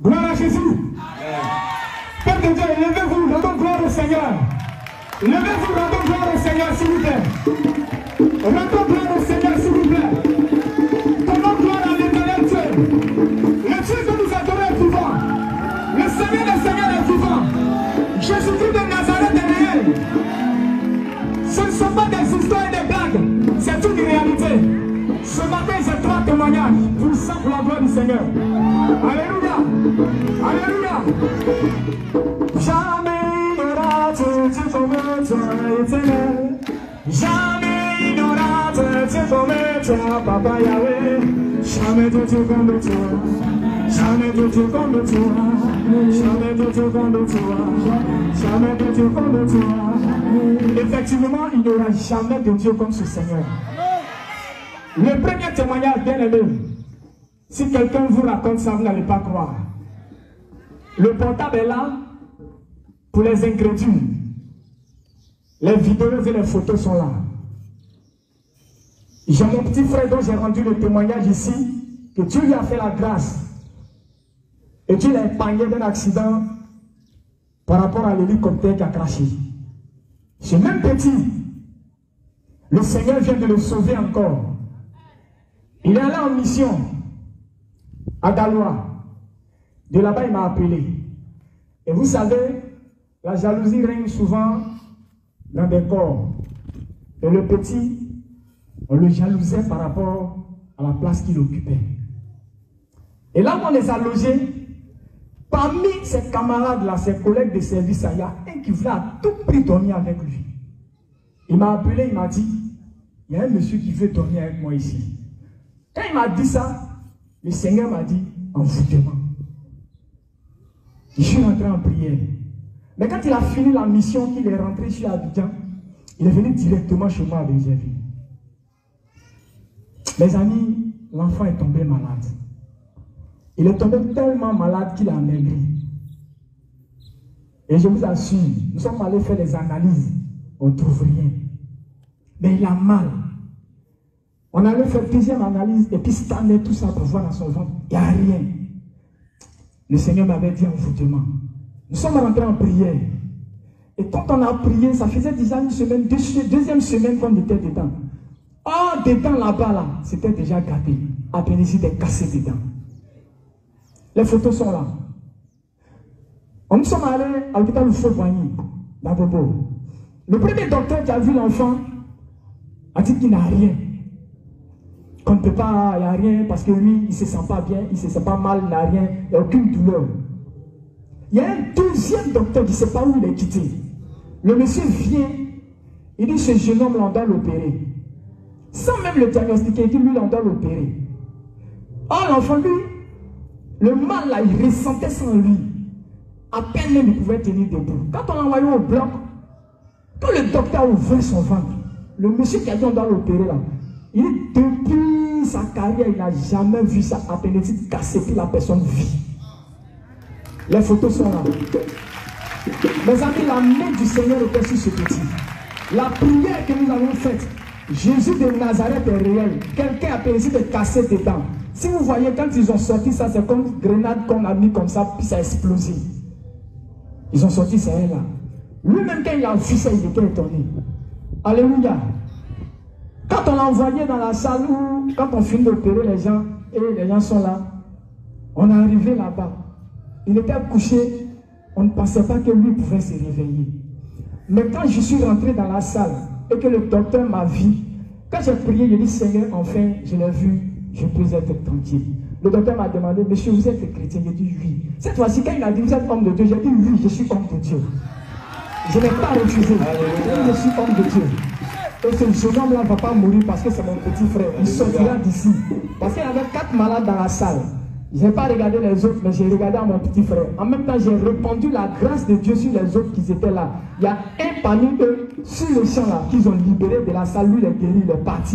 Gloire à Jésus. Père de Dieu, levez-vous, rendons gloire au Seigneur. Levez-vous, rendons gloire au Seigneur, s'il vous plaît. Rendons gloire au Seigneur, s'il vous plaît. Donnons gloire à l'Éternel Dieu. Le Dieu que nous adorons est vivant. Le Seigneur des Seigneurs est vivant. Jésus-Christ de Nazareth est réel. Ce ne sont pas des histoires et des blagues, c'est une réalité. Ce matin, j'ai 3 témoignages puissants pour la gloire du Seigneur. Alléluia. Alléluia. Jamais il n'aura de Dieu comme toi, éternel. Jamais il n'aura de Dieu comme toi, Papa Yahweh. Jamais de Dieu comme toi. Jamais de Dieu comme toi. Jamais de Dieu comme toi. Jamais de Dieu comme toi. Effectivement, il n'y aura jamais de Dieu comme ce Seigneur. Le premier témoignage, bien aimé, si quelqu'un vous raconte ça, vous n'allez pas croire. Le portable est là pour les incrédules. Les vidéos et les photos sont là. J'ai mon petit frère dont j'ai rendu le témoignage ici, que Dieu lui a fait la grâce. Et Dieu l'a épargné d'un accident par rapport à l'hélicoptère qui a craché. Ce même petit, le Seigneur vient de le sauver encore. Il est allé en mission à Galois. De là-bas, il m'a appelé. Et vous savez, la jalousie règne souvent dans des corps. Et le petit, on le jalousait par rapport à la place qu'il occupait. Et là où on les a logés, parmi ses camarades-là, ses collègues de service, il y a un qui voulait à tout prix dormir avec lui. Il m'a appelé, il m'a dit, il y a un monsieur qui veut dormir avec moi ici. Quand il m'a dit ça, le Seigneur m'a dit, envoûtement. Je suis rentré en prière. Mais quand il a fini la mission, qu'il est rentré sur Abidjan, il est venu directement chez moi avec Jésus. Mes amis, l'enfant est tombé malade. Il est tombé tellement malade qu'il a maigri. Et je vous assure, nous sommes allés faire des analyses, on ne trouve rien. Mais il a mal. On allait faire plusieurs analyses et puis scanner tout ça pour voir dans son ventre. Il n'y a rien. Le Seigneur m'avait dit envoûtement. Nous sommes rentrés en prière. Et quand on a prié, ça faisait déjà une semaine, deuxième semaine qu'on était dedans. Oh, dedans là-bas, là, c'était déjà gâté. Appendicite était cassé dedans. Les photos sont là. Nous sommes allés à l'hôpital du Faux-Boigny, dans Bobo. Le premier docteur qui a vu l'enfant a dit qu'il n'a rien. Qu'on ne peut pas, il n'y a rien, parce que lui, il ne se sent pas bien, il ne se sent pas mal, il n'a rien, il n'y a aucune douleur. Il y a un deuxième docteur qui ne sait pas où il est quitté. Le monsieur vient, il dit, ce jeune homme, on doit l'opérer. Sans même le diagnostiquer, il dit, lui, on doit l'opérer. Or, l'enfant, lui, le mal, là, il ressentait sans lui. À peine même, il pouvait tenir debout. Quand on l'a envoyé au bloc, quand le docteur a ouvert son ventre, le monsieur qui a dit, on doit l'opérer, là, il dit, depuis sa carrière, il n'a jamais vu sa appendicite cassée, puis la personne vit. Les photos sont là. Mes amis, la main du Seigneur était sur ce petit. La prière que nous avons faite, Jésus de Nazareth est réel. Quelqu'un a appendicite est cassé dedans. Si vous voyez, quand ils ont sorti ça, c'est comme une grenade qu'on a mis comme ça, puis ça a explosé. Ils ont sorti ça là. Lui-même, quand il a vu ça, il était étonné. Alléluia. Quand on l'a envoyé dans la salle où, quand on finit d'opérer les gens, et les gens sont là, on est arrivé là-bas. Il était couché, on ne pensait pas que lui pouvait se réveiller. Mais quand je suis rentré dans la salle et que le docteur m'a vu, quand j'ai prié, j'ai dit, Seigneur, enfin, je l'ai vu, je peux être tranquille. Le docteur m'a demandé, monsieur, vous êtes chrétien? J'ai dit oui. Cette fois-ci, quand il a dit, vous êtes homme de Dieu, j'ai dit oui, je suis homme de Dieu. Je n'ai pas refusé. Je suis homme de Dieu. Et ce jeune homme-là ne va pas mourir parce que c'est mon petit frère. Il sortira d'ici. Parce qu'il y avait 4 malades dans la salle. Je n'ai pas regardé les autres, mais j'ai regardé à mon petit frère. En même temps, j'ai répandu la grâce de Dieu sur les autres qui étaient là. Il y a un parmi eux, sur le champ là, qu'ils ont libéré de la salle. Lui, il est guéri, il est parti.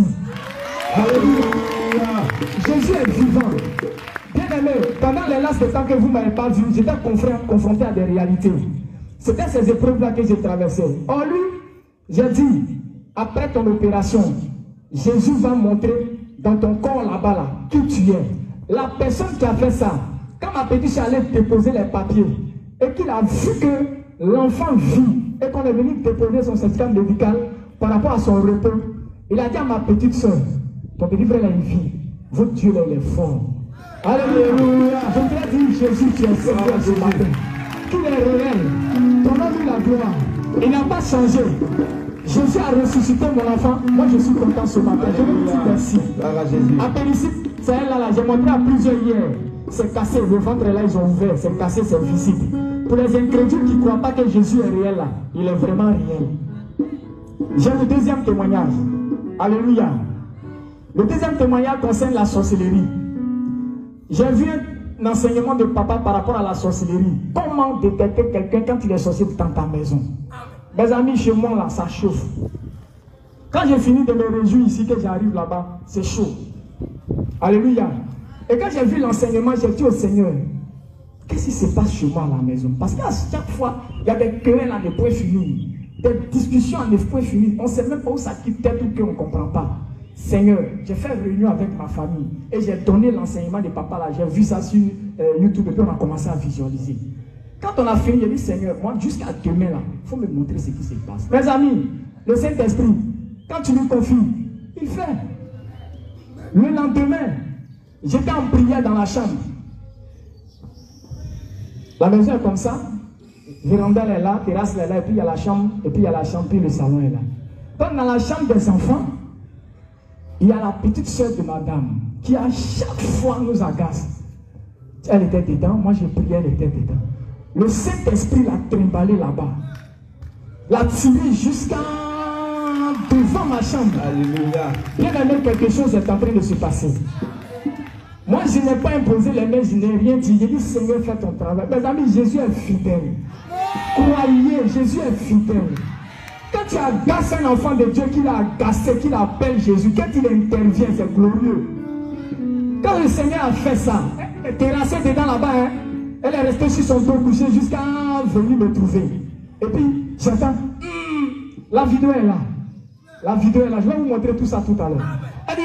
Alléluia. Jésus est vivant. Bien aimé, pendant les laps de temps que vous ne m'avez pas vu, j'étais confronté à des réalités. C'était ces épreuves-là que j'ai traversées. Or lui, j'ai dit, après ton opération, Jésus va montrer dans ton corps là-bas, là, qui tu es. La personne qui a fait ça, Quand ma petite soeur allait déposer les papiers et qu'il a vu que l'enfant vit et qu'on est venu déposer son certificat médical par rapport à son repos, il a dit à ma petite soeur, ton petit frère a une vie, votre Dieu là, il est fort. Alléluia. Je voudrais dire Jésus, tu es Seigneur ce matin. Qu'il est réel. Ton nom est la gloire. Il n'a pas changé. Jésus a ressuscité mon enfant. Moi je suis content ce matin. Je vous dis merci. Appélicite, c'est elle là, j'ai montré à plusieurs hier. C'est cassé, le ventre là ils ont ouvert. C'est cassé, c'est visible. Pour les incrédules qui ne croient pas que Jésus est réel là, il est vraiment réel. J'ai le deuxième témoignage. Alléluia. Le deuxième témoignage concerne la sorcellerie. J'ai vu un enseignement de papa par rapport à la sorcellerie. Comment détecter quelqu'un quand il est sorcier dans ta maison? Mes amis, chez moi là, ça chauffe. Quand j'ai fini de me réjouir ici, que j'arrive là-bas, c'est chaud. Alléluia. Et quand j'ai vu l'enseignement, j'ai dit au Seigneur, qu'est-ce qui se passe chez moi à la maison? Parce qu'à chaque fois, il y a des querelles à ne point finir, des discussions à ne point finir. On ne sait même pas où ça quitte tête ou qu'on ne comprend pas. Seigneur, j'ai fait réunion avec ma famille et j'ai donné l'enseignement de papa là. J'ai vu ça sur YouTube et puis on a commencé à visualiser. Quand on a fini, j'ai dit Seigneur, moi jusqu'à demain là, il faut me montrer ce qui se passe. Mes amis, le Saint-Esprit, quand tu lui confies, il fait. Le lendemain, j'étais en prière dans la chambre. La maison est comme ça. Véranda est là, terrasse est là, et puis il y a la chambre, et puis il y a la chambre, puis le salon est là. Donc dans la chambre des enfants, il y a la petite soeur de madame qui à chaque fois nous agace. Elle était dedans, moi j'ai prié, elle était dedans. Le Saint-Esprit l'a trimballé là-bas. L'a tiré jusqu'à devant ma chambre. Alléluia. Bien aimé, quelque chose est en train de se passer. Moi je n'ai pas imposé les mains, je n'ai rien dit. J'ai dit Seigneur, fais ton travail. Mes amis, Jésus est fidèle. Croyez, Jésus est fidèle. Quand tu agaces un enfant de Dieu qu'il a agacé, qu'il appelle Jésus, quand il intervient, c'est glorieux. Quand le Seigneur a fait ça, elle est terrassée dedans là-bas, hein, elle est restée sur son dos couché jusqu'à venir me trouver. Et puis, j'entends, la vidéo est là. La vidéo est là. Je vais vous montrer tout ça tout à l'heure. Elle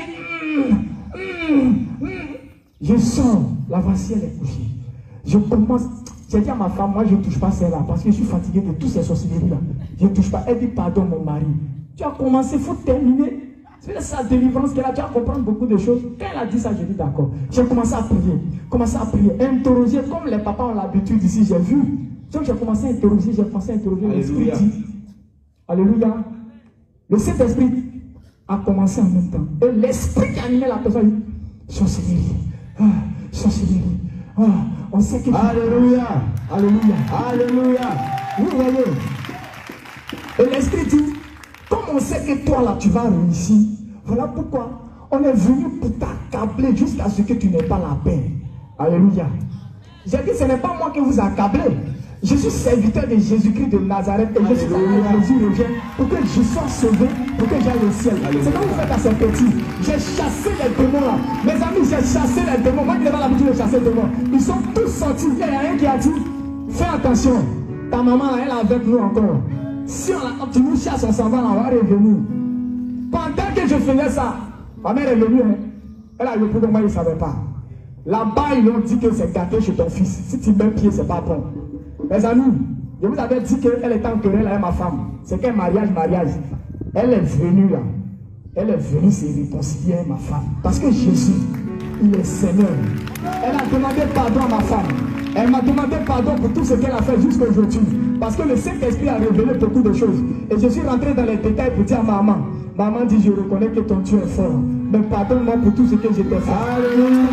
dit, je sors, la voici, elle est couchée. Je commence. J'ai dit à ma femme, moi je ne touche pas celle-là parce que je suis fatigué de toutes ces sorcelleries-là. Je ne touche pas. Elle dit, pardon mon mari. Tu as commencé, il faut terminer. C'est sa délivrance qu'elle a. Tu vas comprendre beaucoup de choses. Quand elle a dit ça, j'ai dit d'accord. J'ai commencé à prier, interroger comme les papas ont l'habitude ici, j'ai vu. Donc j'ai commencé à interroger, l'Esprit dit. Alléluia. Le Saint-Esprit a commencé en même temps. Et l'Esprit qui animait la personne dit, sorcellerie, sorcellerie. On sait que... Alléluia. Alléluia. Alléluia. Vous voyez. Et l'Esprit dit, comme on sait que toi là tu vas réussir, voilà pourquoi on est venu pour t'accabler jusqu'à ce que tu n'aies pas la paix. Alléluia. J'ai dit, ce n'est pas moi qui vous accablez. Je suis serviteur de Jésus-Christ de Nazareth et je suis que Jésus revient pour que je sois sauvé, pour que j'aille au ciel. C'est comme vous faites à ces petits. J'ai chassé les démons là. Mes amis, j'ai chassé les démons. Moi, je n'ai pas l'habitude de chasser les démons. Ils sont tous sortis. Il y a un qui a dit, fais attention. Ta maman là, elle est avec nous encore. Si tu nous chasses, on s'en va là, on va revenir. Pendant que je faisais ça, ma mère est venue. Hein. Elle a repris donc moi, il ne savait pas. Là-bas, ils ont dit que c'est gâté chez ton fils. Si tu mets pied, c'est pas bon. Mes amis, je vous avais dit qu'elle était en querelle avec ma femme. C'est qu'un mariage. Elle est venue là. Elle est venue se réconcilier avec ma femme. Parce que Jésus, il est Seigneur. Elle a demandé pardon à ma femme. Elle m'a demandé pardon pour tout ce qu'elle a fait jusqu'à aujourd'hui. Parce que le Saint-Esprit a révélé beaucoup de choses. Et je suis rentré dans les détails pour dire à maman. Maman dit, je reconnais que ton Dieu est fort. Mais pardonne-moi pour tout ce que j'ai fait. Alléluia.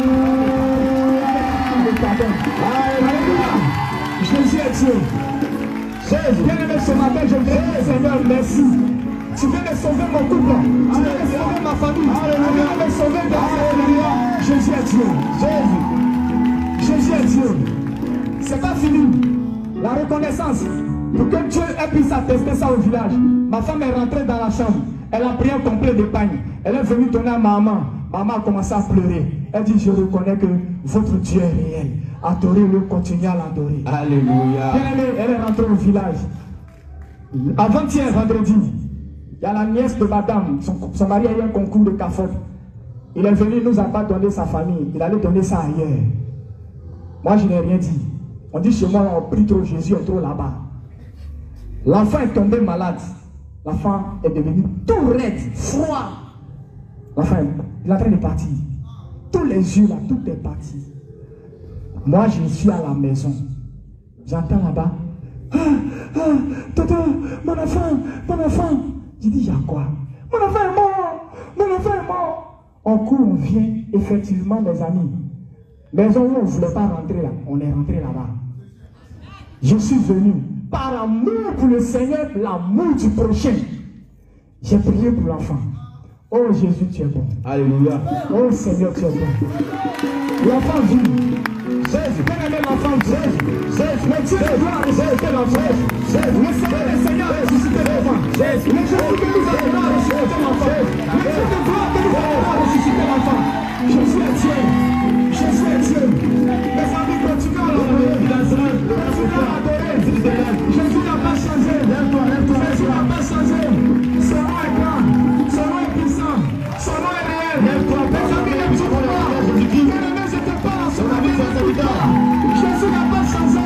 Jésus est Dieu. Bien-aimé, ce matin, je viens dire, Seigneur, merci. Tu viens de sauver mon couple. Tu viens de sauver ma famille. Tu viens de sauver ma... Jésus est Dieu. Jésus est Dieu. C'est pas fini. La reconnaissance. Pour que Dieu puisse attester ça au village. Ma femme est rentrée dans la chambre. Elle a pris un complet d'épargne. Elle est venue donner à maman. Maman a commencé à pleurer. Elle dit, je reconnais que votre Dieu est réel. Adorez-le, continuez à l'adorer. Alléluia. Bien-aimé, elle est rentrée au village. Avant-hier, vendredi, il y a la nièce de madame. Son mari a eu un concours de CAFOD. Il est venu, il nous a pas donné sa famille. Il allait donner ça ailleurs. Moi, je n'ai rien dit. On dit chez moi, on prie trop, Jésus est trop là-bas. L'enfant est tombé malade. L'enfant est devenu tout raide, froid. L'enfant, il est en train de partir. Tous les yeux là, tout est parti. Moi, je suis à la maison. J'entends là-bas. Toto, mon enfant. Je dis, il y a quoi? Mon enfant est mort. On court, on vient. Effectivement, mes amis. Maison où on ne voulait pas rentrer là, on est rentré là-bas. Je suis venu par amour pour le Seigneur, l'amour du prochain. J'ai prié pour l'enfant. Oh Jésus, tu es bon. Alléluia. Oh Seigneur, tu es bon. L'enfant vit. Jésus, bien-aimé l'enfant vit. Jésus, le Dieu de gloire a ressuscité l'enfant. Le Seigneur a ressuscité l'enfant. Le Jésus que nous avons a ressuscité l'enfant. Le Dieu de gloire que nous avons a ressuscité l'enfant. Jésus est Dieu. Jésus est Dieu. Mes amis, continuons à l'adorer. Continuons à adorer. Jésus n'a pas changé. Jésus n'a pas changé. Son nom est grand. Son nom est puissant. Son nom est réel. Mes amis, ne tuez pas. Bien-aimé, je te parle. Son nom est réel. Jésus n'a pas changé.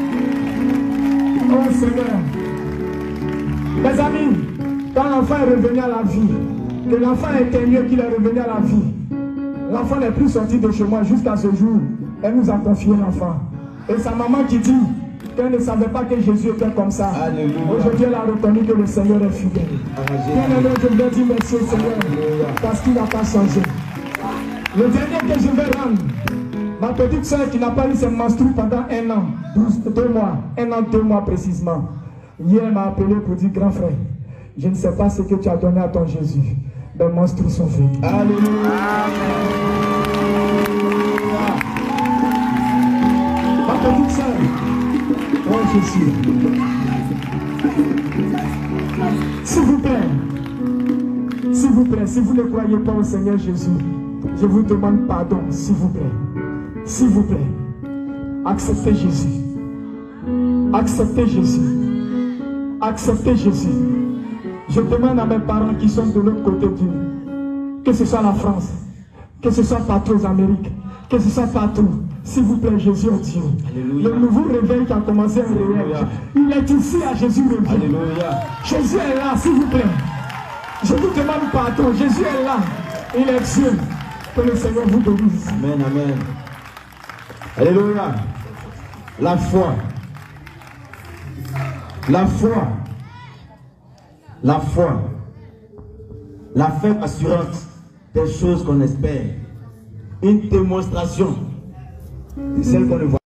Oh Seigneur. Mes amis, quand l'enfant est revenu à la vie, que l'enfant était mieux qu'il est revenu à la vie, l'enfant n'est plus sorti de chez moi jusqu'à ce jour. Elle nous a confié l'enfant. Et sa maman qui dit qu'elle ne savait pas que Jésus était comme ça. Aujourd'hui, elle a reconnu que le Seigneur est fidèle. Bien-aimé, je vais dire merci au Seigneur parce qu'il n'a pas changé. Le dernier que je vais rendre, ma petite soeur qui n'a pas eu ses menstrues pendant 1 an, 2 mois, 1 an, 2 mois précisément. Hier, elle m'a appelé pour dire, grand frère, je ne sais pas ce que tu as donné à ton Jésus. Les menstrues sont faites. Alléluia. Ma petite soeur, oh Jésus. S'il vous plaît, si vous ne croyez pas au Seigneur Jésus, je vous demande pardon, s'il vous plaît, acceptez Jésus, acceptez Jésus. Je demande à mes parents qui sont de l'autre côté du, que ce soit la France, que ce soit partout aux Amériques, que ce soit partout, s'il vous plaît, Jésus est Dieu. Alléluia. Le nouveau réveil qui a commencé à réveiller, il est ici à Jésus revient. Alléluia. Jésus est là, s'il vous plaît. Je vous demande pardon, Jésus est là, il est Dieu. Que le Seigneur vous bénisse. Amen, amen. Alléluia. La foi. La ferme assurance des choses qu'on espère. Une démonstration de celle qu'on ne voit